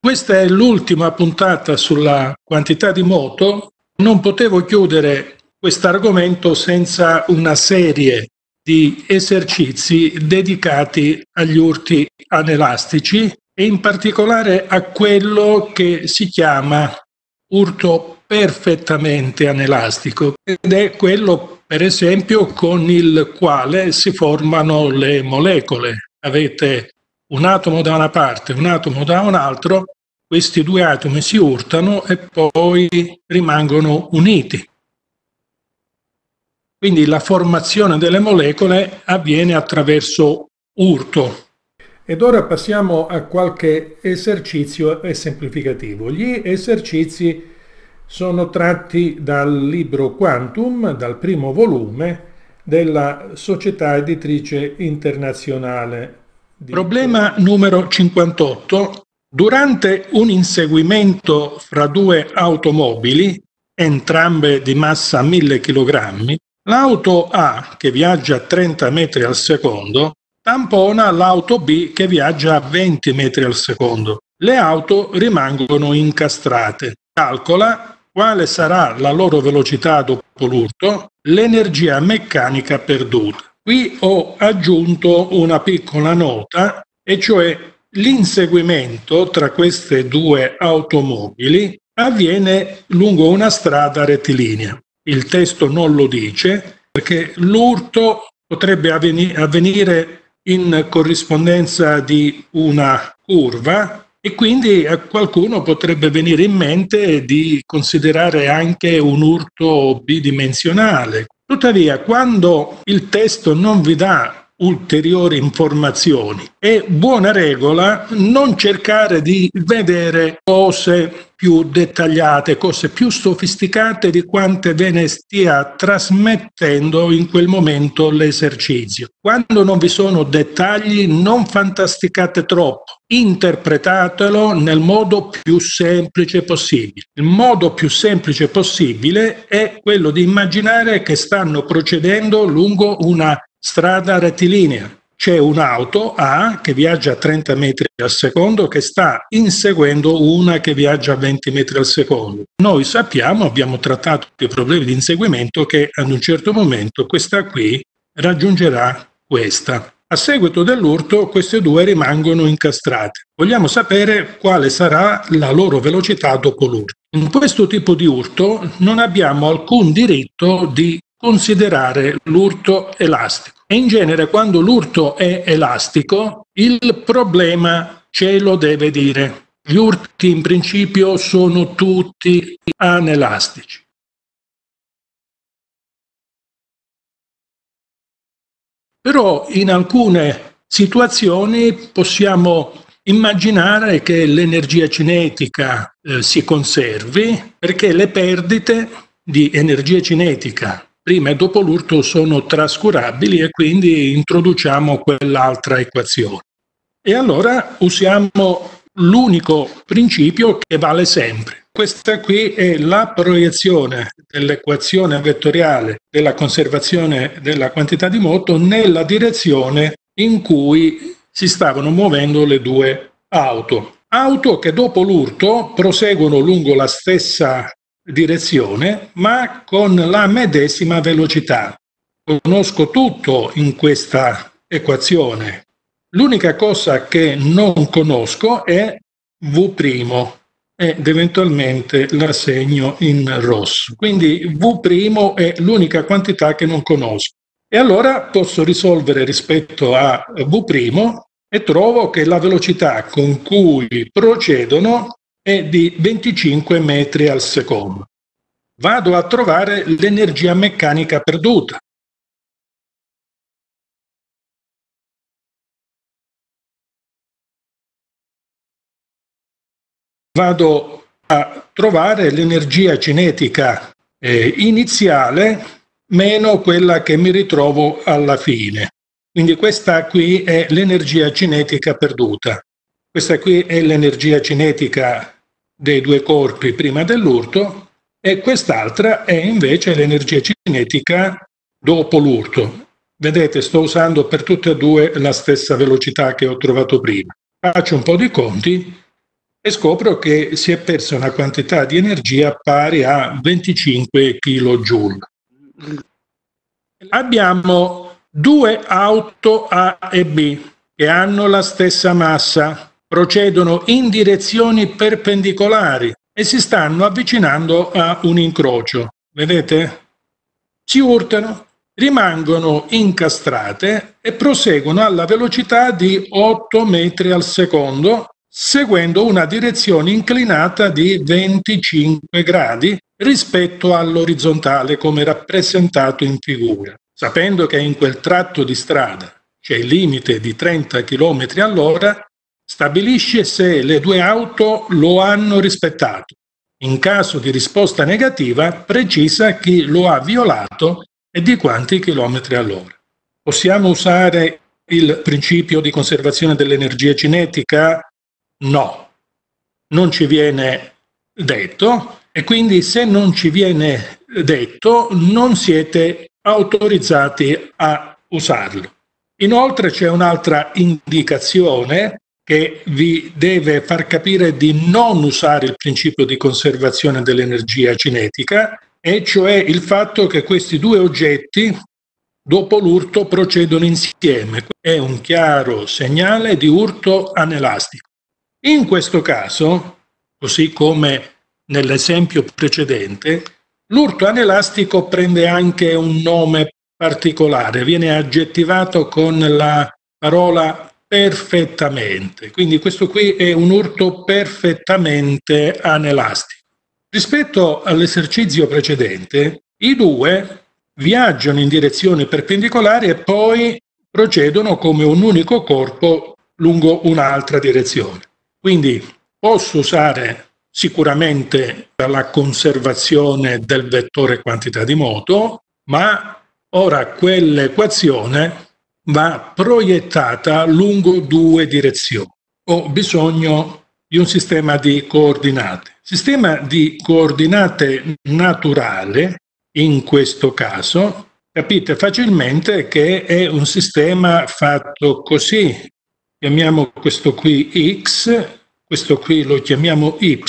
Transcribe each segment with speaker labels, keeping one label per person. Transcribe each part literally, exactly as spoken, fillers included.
Speaker 1: questa è l'ultima puntata sulla quantità di moto. Non potevo chiudere questo argomento senza una serie di esercizi dedicati agli urti anelastici e in particolare a quello che si chiama urto perfettamente anelastico, ed è quello per esempio con il quale si formano le molecole. Avete un atomo da una parte, un atomo da un altro, questi due atomi si urtano e poi rimangono uniti. Quindi la formazione delle molecole avviene attraverso urto. Ed ora passiamo a qualche esercizio esemplificativo. Gli esercizi sono tratti dal libro Quantum, dal primo volume della Società Editrice Internazionale. Problema numero cinquantotto. Durante un inseguimento fra due automobili, entrambe di massa mille chilogrammi, l'auto A, che viaggia a trenta metri al secondo, tampona l'auto B che viaggia a venti metri al secondo. Le auto rimangono incastrate. Calcola quale sarà la loro velocità dopo l'urto, l'energia meccanica perduta. Qui ho aggiunto una piccola nota, e cioè l'inseguimento tra queste due automobili avviene lungo una strada rettilinea. Il testo non lo dice perché l'urto potrebbe avvenire in corrispondenza di una curva e quindi a qualcuno potrebbe venire in mente di considerare anche un urto bidimensionale. Tuttavia, quando il testo non vi dà ulteriori informazioni, è buona regola non cercare di vedere cose più dettagliate, cose più sofisticate di quante ve ne stia trasmettendo in quel momento l'esercizio. Quando non vi sono dettagli, non fantasticate troppo, interpretatelo nel modo più semplice possibile. Il modo più semplice possibile è quello di immaginare che stanno procedendo lungo una strada rettilinea. C'è un'auto A che viaggia a trenta metri al secondo che sta inseguendo una che viaggia a venti metri al secondo. Noi sappiamo, abbiamo trattato i problemi di inseguimento, che ad un certo momento questa qui raggiungerà questa. A seguito dell'urto queste due rimangono incastrate. Vogliamo sapere quale sarà la loro velocità dopo l'urto. In questo tipo di urto non abbiamo alcun diritto di considerare l'urto elastico. E in genere quando l'urto è elastico, il problema ce lo deve dire. Gli urti in principio sono tutti anelastici. Però in alcune situazioni possiamo immaginare che l'energia cinetica eh, si conservi, perché le perdite di energia cinetica prima e dopo l'urto sono trascurabili e quindi introduciamo quell'altra equazione. E allora usiamo l'unico principio che vale sempre. Questa qui è la proiezione dell'equazione vettoriale della conservazione della quantità di moto nella direzione in cui si stavano muovendo le due auto. Auto che dopo l'urto proseguono lungo la stessa direzione ma con la medesima velocità. Conosco tutto in questa equazione. L'unica cosa che non conosco è V' ed eventualmente la segno in rosso. Quindi V' è l'unica quantità che non conosco. E allora posso risolvere rispetto a V' e trovo che la velocità con cui procedono è di venticinque metri al secondo. Vado a trovare l'energia meccanica perduta. Vado a trovare l'energia cinetica eh, iniziale meno quella che mi ritrovo alla fine. Quindi questa qui è l'energia cinetica perduta. Questa qui è l'energia cinetica dei due corpi prima dell'urto e quest'altra è invece l'energia cinetica dopo l'urto. Vedete, sto usando per tutte e due la stessa velocità che ho trovato prima. Faccio un po' di conti e scopro che si è persa una quantità di energia pari a venticinque kilojoule. Abbiamo due auto A e B che hanno la stessa massa, procedono in direzioni perpendicolari e si stanno avvicinando a un incrocio. Vedete? Si urtano, rimangono incastrate e proseguono alla velocità di otto metri al secondo, seguendo una direzione inclinata di venticinque gradi rispetto all'orizzontale come rappresentato in figura. Sapendo che in quel tratto di strada c'è il limite di trenta chilometri all'ora, stabilisce se le due auto lo hanno rispettato. In caso di risposta negativa, precisa chi lo ha violato e di quanti chilometri all'ora. Possiamo usare il principio di conservazione dell'energia cinetica? No, non ci viene detto e quindi se non ci viene detto non siete autorizzati a usarlo. Inoltre c'è un'altra indicazione che vi deve far capire di non usare il principio di conservazione dell'energia cinetica, e cioè il fatto che questi due oggetti dopo l'urto procedono insieme. È un chiaro segnale di urto anelastico. In questo caso, così come nell'esempio precedente, l'urto anelastico prende anche un nome particolare, viene aggettivato con la parola perfettamente. Quindi questo qui è un urto perfettamente anelastico. Rispetto all'esercizio precedente, i due viaggiano in direzioni perpendicolari e poi procedono come un unico corpo lungo un'altra direzione. Quindi posso usare sicuramente la conservazione del vettore quantità di moto, ma ora quell'equazione va proiettata lungo due direzioni. Ho bisogno di un sistema di coordinate. Sistema di coordinate naturale, in questo caso, capite facilmente che è un sistema fatto così. Chiamiamo questo qui X, questo qui lo chiamiamo Y,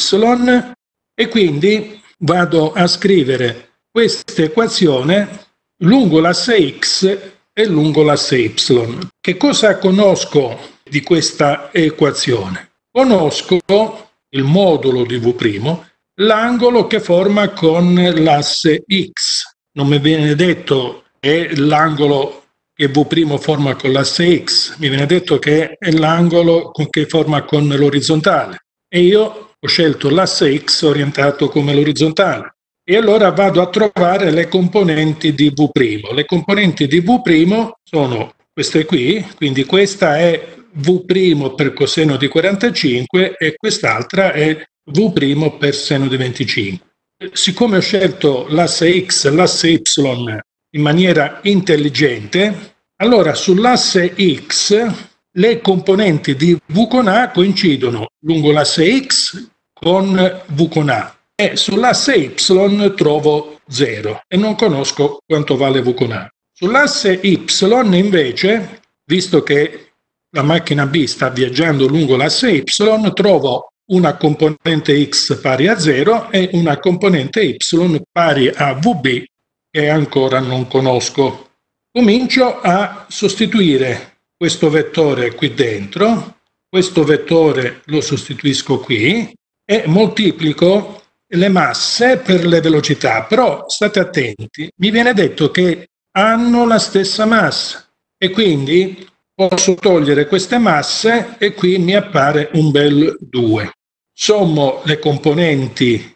Speaker 1: e quindi vado a scrivere questa equazione lungo l'asse X e lungo l'asse Y. Che cosa conosco di questa equazione? Conosco il modulo di V', l'angolo che forma con l'asse X. Non mi viene detto che è l'angolo che V' forma con l'asse X, mi viene detto che è l'angolo che forma con l'orizzontale. E io ho scelto l'asse X orientato come l'orizzontale. E allora vado a trovare le componenti di V'. Le componenti di V' sono queste qui, quindi questa è V' per coseno di quarantacinque e quest'altra è V' per seno di venticinque. Siccome ho scelto l'asse X e l'asse Y in maniera intelligente, allora sull'asse X le componenti di V con A coincidono lungo l'asse X con V con A. E sull'asse Y trovo zero e non conosco quanto vale V con A. Sull'asse Y invece, visto che la macchina B sta viaggiando lungo l'asse Y, trovo una componente X pari a zero e una componente Y pari a V B che ancora non conosco. Comincio a sostituire questo vettore qui dentro, questo vettore lo sostituisco qui e moltiplico le masse per le velocità, però state attenti, mi viene detto che hanno la stessa massa e quindi posso togliere queste masse e qui mi appare un bel due. Sommo le componenti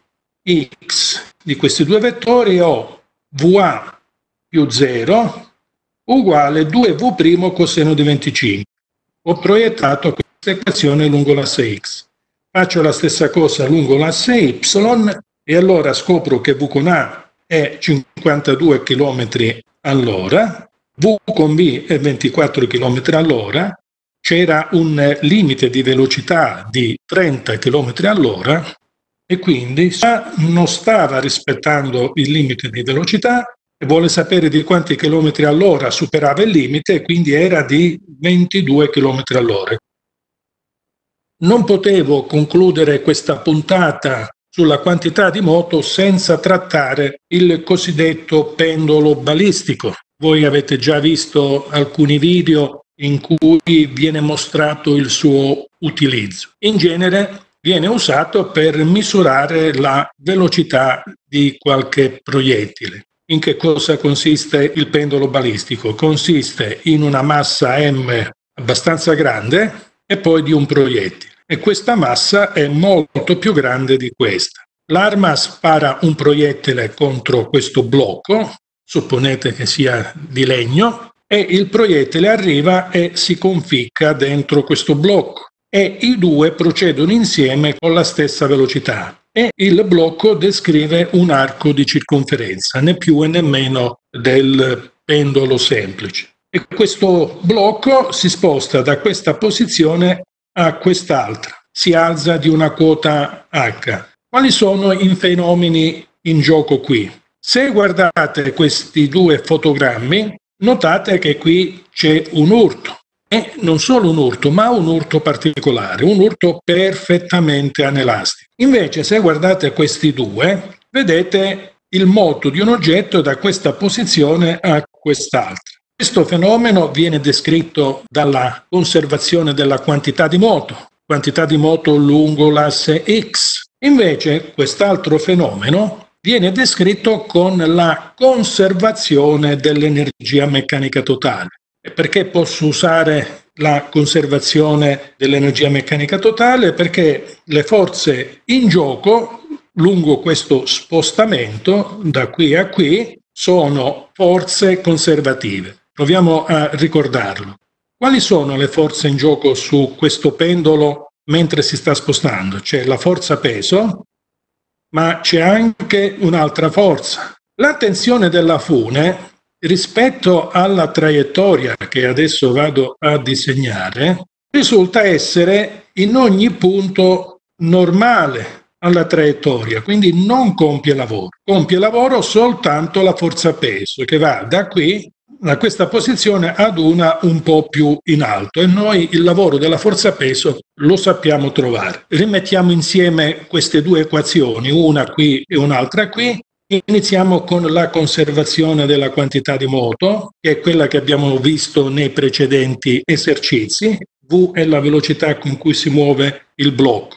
Speaker 1: X di questi due vettori e ho V A più zero uguale due V' coseno di venticinque. Ho proiettato questa equazione lungo l'asse X. Faccio la stessa cosa lungo l'asse Y e allora scopro che V con A è cinquantadue chilometri all'ora, V con B è ventiquattro chilometri all'ora, c'era un limite di velocità di trenta chilometri all'ora e quindi non stava rispettando il limite di velocità e vuole sapere di quanti chilometri all'ora superava il limite e quindi era di ventidue chilometri all'ora. Non potevo concludere questa puntata sulla quantità di moto senza trattare il cosiddetto pendolo balistico. Voi avete già visto alcuni video in cui viene mostrato il suo utilizzo. In genere viene usato per misurare la velocità di qualche proiettile. In che cosa consiste il pendolo balistico? Consiste in una massa M abbastanza grande e poi di un proiettile. E questa massa è molto più grande di questa. L'arma spara un proiettile contro questo blocco, supponete che sia di legno, e il proiettile arriva e si conficca dentro questo blocco. E i due procedono insieme con la stessa velocità. E il blocco descrive un arco di circonferenza, né più e né meno del pendolo semplice. E questo blocco si sposta da questa posizione a quest'altra, si alza di una quota h. Quali sono i fenomeni in gioco qui? Se guardate questi due fotogrammi, notate che qui c'è un urto. E non solo un urto, ma un urto particolare, un urto perfettamente anelastico. Invece, se guardate questi due, vedete il moto di un oggetto da questa posizione a quest'altra. Questo fenomeno viene descritto dalla conservazione della quantità di moto, quantità di moto lungo l'asse X. Invece, quest'altro fenomeno viene descritto con la conservazione dell'energia meccanica totale. E perché posso usare la conservazione dell'energia meccanica totale? Perché le forze in gioco lungo questo spostamento da qui a qui sono forze conservative. Proviamo a ricordarlo. Quali sono le forze in gioco su questo pendolo mentre si sta spostando? C'è la forza peso, ma c'è anche un'altra forza. La tensione della fune rispetto alla traiettoria che adesso vado a disegnare risulta essere in ogni punto normale alla traiettoria, quindi non compie lavoro. Compie lavoro soltanto la forza peso che va da qui, da questa posizione, ad una un po' più in alto, e noi il lavoro della forza peso lo sappiamo trovare. Rimettiamo insieme queste due equazioni, una qui e un'altra qui. Iniziamo con la conservazione della quantità di moto, che è quella che abbiamo visto nei precedenti esercizi. V è la velocità con cui si muove il blocco.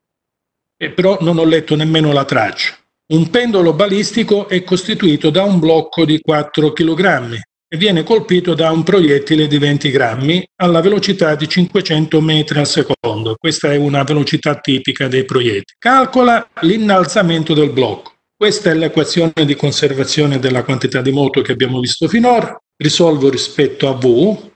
Speaker 1: E però non ho letto nemmeno la traccia. Un pendolo balistico è costituito da un blocco di quattro chilogrammi e viene colpito da un proiettile di venti grammi alla velocità di cinquecento metri al secondo. Questa è una velocità tipica dei proiettili. Calcola l'innalzamento del blocco. Questa è l'equazione di conservazione della quantità di moto che abbiamo visto finora. Risolvo rispetto a V.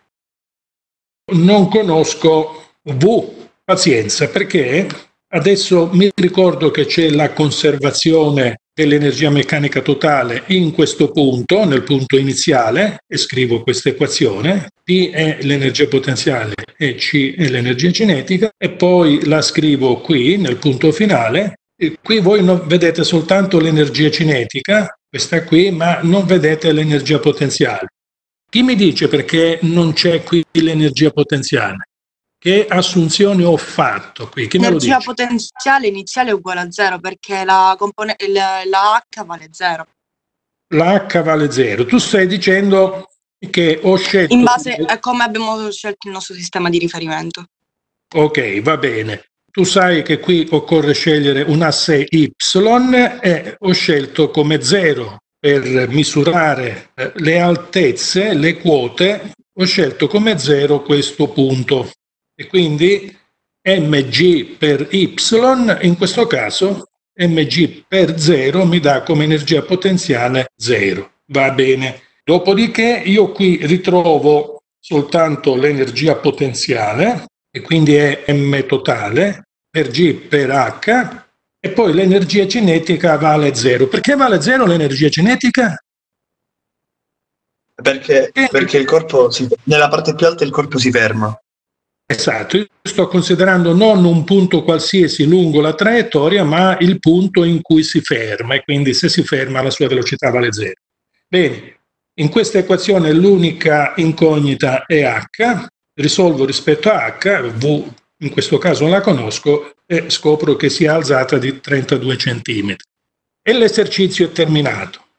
Speaker 1: Non conosco V. Pazienza, perché adesso mi ricordo che c'è la conservazione dell'energia meccanica totale in questo punto, nel punto iniziale, e scrivo questa equazione. P è l'energia potenziale e C è l'energia cinetica, e poi la scrivo qui nel punto finale. E qui voi non vedete soltanto l'energia cinetica, questa qui, ma non vedete l'energia potenziale. Chi mi dice perché non c'è qui l'energia potenziale? Che assunzioni ho fatto qui? Chi me lo dice?
Speaker 2: L'energia potenziale iniziale è uguale a zero perché la, compone- la, la H vale zero.
Speaker 1: La H vale zero. Tu stai dicendo che ho scelto...
Speaker 2: In base a come abbiamo scelto il nostro sistema di riferimento.
Speaker 1: Ok, va bene. Tu sai che qui occorre scegliere un asse Y e ho scelto come zero per misurare le altezze, le quote, ho scelto come zero questo punto. E quindi mg per y, in questo caso mg per zero mi dà come energia potenziale zero. Va bene. Dopodiché io qui ritrovo soltanto l'energia potenziale, e quindi è M totale, per G per H, e poi l'energia cinetica vale zero. Perché vale zero l'energia cinetica?
Speaker 3: Perché,
Speaker 1: Eh,
Speaker 3: perché il corpo, si, nella parte più alta il corpo si ferma.
Speaker 1: Esatto, io sto considerando non un punto qualsiasi lungo la traiettoria, ma il punto in cui si ferma, e quindi se si ferma la sua velocità vale zero. Bene, in questa equazione l'unica incognita è H, risolvo rispetto a H, V in questo caso la conosco e scopro che si è alzata di trentadue centimetri. E l'esercizio è terminato.